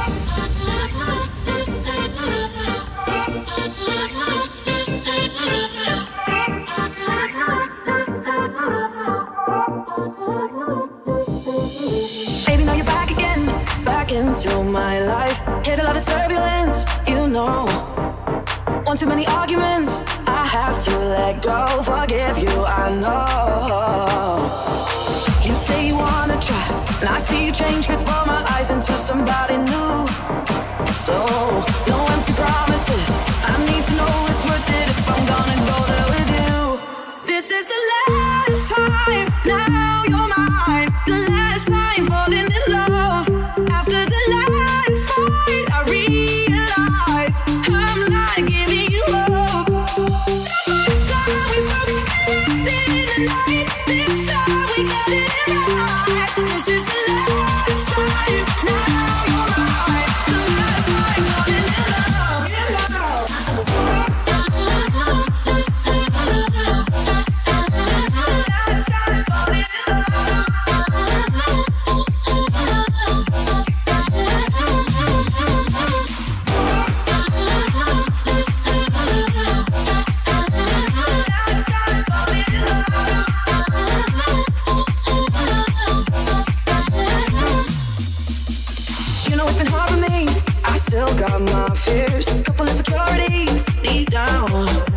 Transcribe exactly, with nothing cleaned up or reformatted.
Baby, now you're back again, back into my life. Hit a lot of turbulence, you know. One too many arguments, I have to let go. Forgive you, I know. You say you wanna try, and I see you change before my eyes into somebody new. So, no empty promises, I need to know it's worth it if I'm gonna go there with you. This is the last time, now you're mine. The last time falling in love. After the last fight, I realize I'm not giving you up. This time we broke everything tonight. This time we got it right. This is the last time, now you're mine. The last time falling in love. In love. Last time falling in love. Last time falling in love. You know it's been hard for me. I still got my fears, couple insecurities deep down.